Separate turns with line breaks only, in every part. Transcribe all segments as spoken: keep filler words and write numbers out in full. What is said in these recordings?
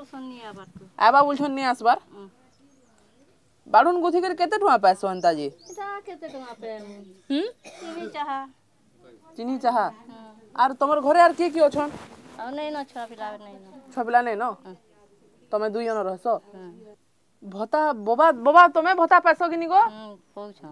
आबा बोलछन नहीं आसबार बाडुन गुथी कर केते टुआ पैसो अंता जी
एटा केते टुआ पे
हम
चीनी चाहा
चीनी चाहा आर तमर घरे आर के की अछन
आ नहीं न छुआ पिला नहीं न
छ पिला नहीं न तमे दुई जन रहसो भता बोबा बोबा तमे भता पैसो किनी गो
हम पौछ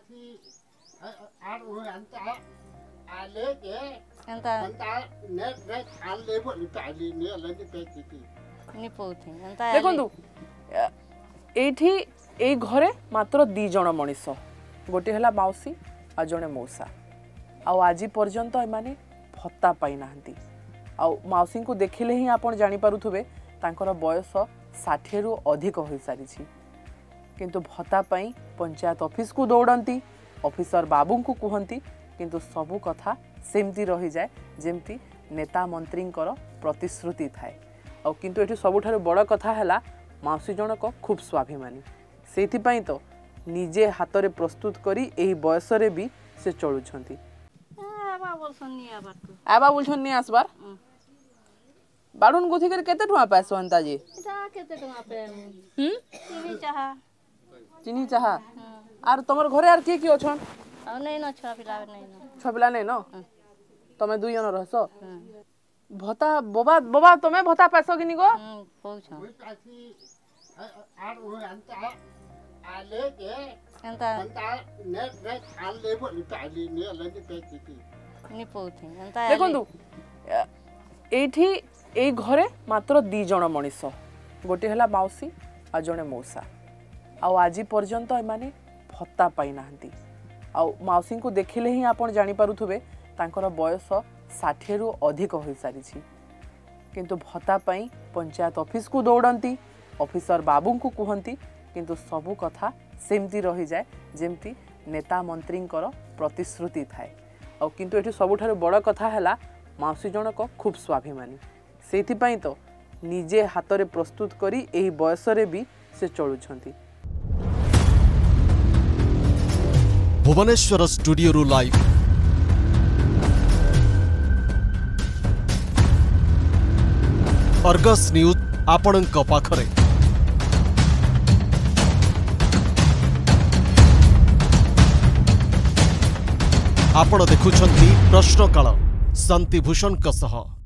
आर ओ अंता आले के
अंता
अंता ने ने खाल लेबो लिपाली ने लगे पेती
नि पौथि अंता
देखंतु एठी ए घरे मात्र दी जण मनीष गोटे हला माउसी आ जणे मौसा आ आजी पर्यंत ए माने भत्ता पाई नाहंती आ माउसी को देखिले ही आपण जानि पारुथुबे तांकर बयस साठ रु अधिक होई सारी छी किंतु भत्ता पाई पंचायत ऑफिस को दौड़ंती ऑफिसर बाबू को कहंती किंतु सबु कथा सेमती रही जाए जेमती नेता मंत्रींकर प्रतिश्रुति थाए आ किंतु एठी सबुठारु बड़ कथा हला माउसी जनक खूब स्वाभिमानी सेथिपाई तो निजे हाथ रे प्रस्तुत करी एही बयस रे भी से चलुछंती
आबा बोलछन नि आबार तू
आबा बोलछन नि आसबार बाडुन गुथी कर केते टुआ पैसो अंता जी
एटा केते टुआ पे
हम
चीनी चाहा
चीनी चाहा आर तमर घरे आर के की अछन
आ नहीं न छुआ पिला नहीं न
छ पिला नहीं न तमे दुई जन रहसो भता बोबा बोबा तमे भता पैसो किनी गो
हम पौछ
आर ओ अंता आले के
अंता
अंता ने ने खाल लेबो लिपाली ने लगे पेती
नि पौथि अंता
देखंतु एठी ए घरे मात्र दी जण मनीष गोटे हला माउसी आ जणे मौसा आ आजी पर्यंत ए माने भत्ता पाई नाहंती आ माउसी को देखिले ही आपण जानि पारुथुबे तांकर बयस साठ रु अधिक होई सारी छी किंतु भत्ता पाई पंचायत ऑफिस को दौड़ंती ऑफिसर बाबू को कहंती किंतु सबु कथा सेमती रही जाए जेमती नेता मंत्रींकर प्रतिश्रुति थाए आ किंतु एठी सबुठारु बड़ कथा हला माउसी जनक खूब स्वाभिमानी सेथिपाई तो निजे हाथ रे प्रस्तुत करी एही बयस रे भी से चलुछंती।
भुवनेश्वर स्टूडियो रु लाइव अर्गस न्यूज आपणक पाखरे आपण देखुछंती प्रश्नकाल शांतिभूषण सह।